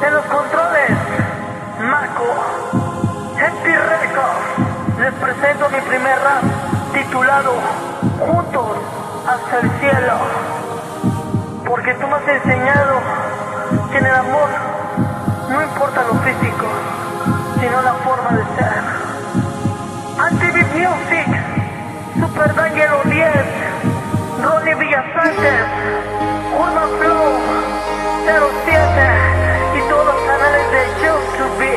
En los controles, Mako, Happy Records. Les presento mi primer rap titulado Juntos hasta el cielo. Porque tú me has enseñado que en el amor no importa lo físico, sino la forma de ser. Anti-Beat Music, Super D'Angelo 10, Ronnie Villasantes, Urban Flow 07 y todos los canales de YouTube.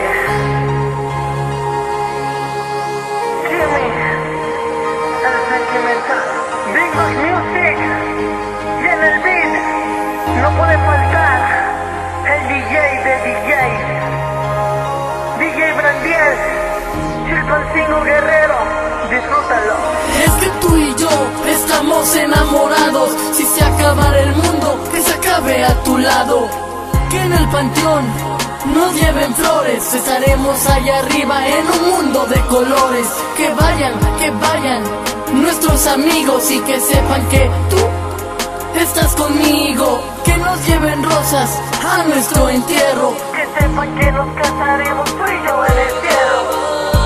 Jimmy, el sentimental, Big Mac Music, y en el beat no puede faltar el DJ de DJs, DJ Brandiel, Chilpancingo Guerrero, disfrútalo. Es que tú y yo estamos enamorados. Si se acabara el mundo, que se acabe a tu lado. Que en el panteón nos lleven flores. Estaremos allá arriba en un mundo de colores. Que vayan nuestros amigos y que sepan que tú estás conmigo. Que nos lleven rosas a nuestro entierro. Que sepan que nos casaremos tú y yo en el cielo.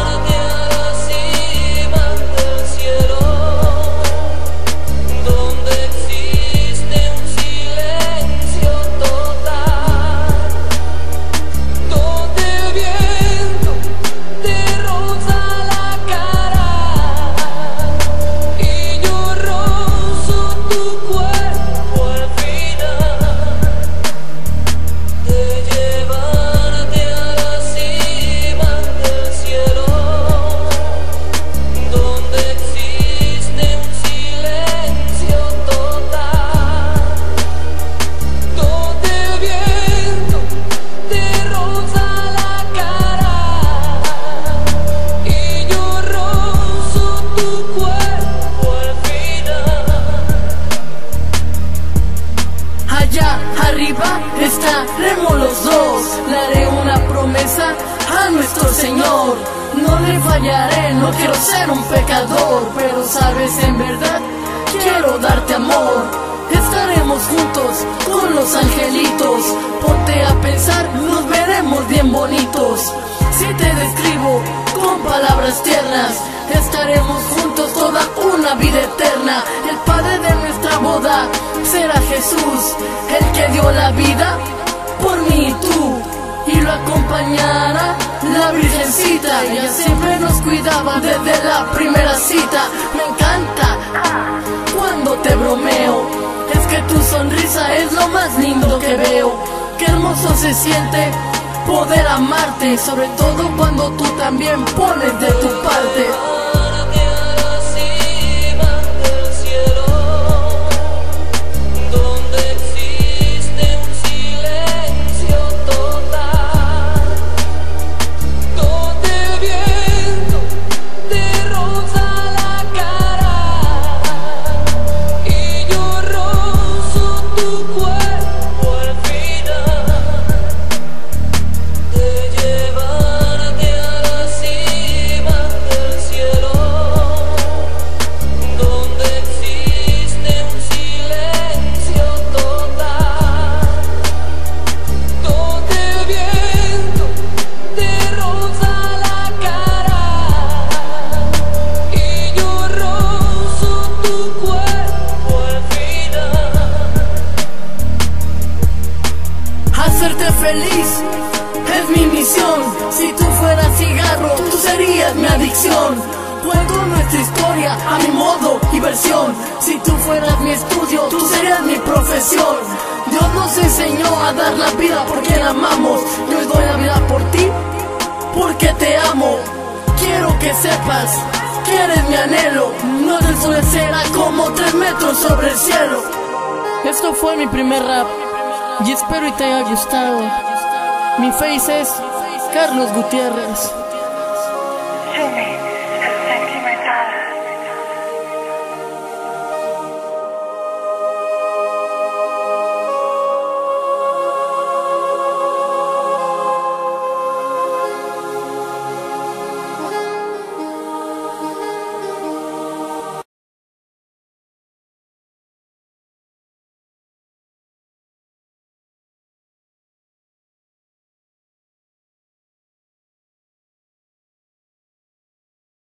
Arriba estaremos los dos. Le haré una promesa a nuestro Señor. No le fallaré, no quiero ser un pecador, pero sabes, en verdad quiero darte amor. Estaremos juntos con los angelitos. Ponte a pensar, nos veremos bien bonitos. Si te describo con palabras tiernas, estaremos juntos toda una vida eterna. El padre de nuestra boda será Jesús, el que dio la vida por mí y tú. Y lo acompañará la Virgencita. Ella siempre nos cuidaba desde la primera cita. Me encanta cuando te bromeo. Es que tu sonrisa es lo más lindo que veo. Qué hermoso se siente poder amarte, sobre todo cuando tú también pones de tu parte. Hacerte feliz es mi misión. Si tú fueras cigarro, tú serías mi adicción. Cuento nuestra historia a mi modo y versión. Si tú fueras mi estudio, tú serías mi profesión. Dios nos enseñó a dar la vida porque la amamos. Yo doy la vida por ti porque te amo. Quiero que sepas que eres mi anhelo. No desfallecerá como 3 metros sobre el cielo. Esto fue mi primer rap y espero y te haya gustado. Mi face es Carlos Gutiérrez.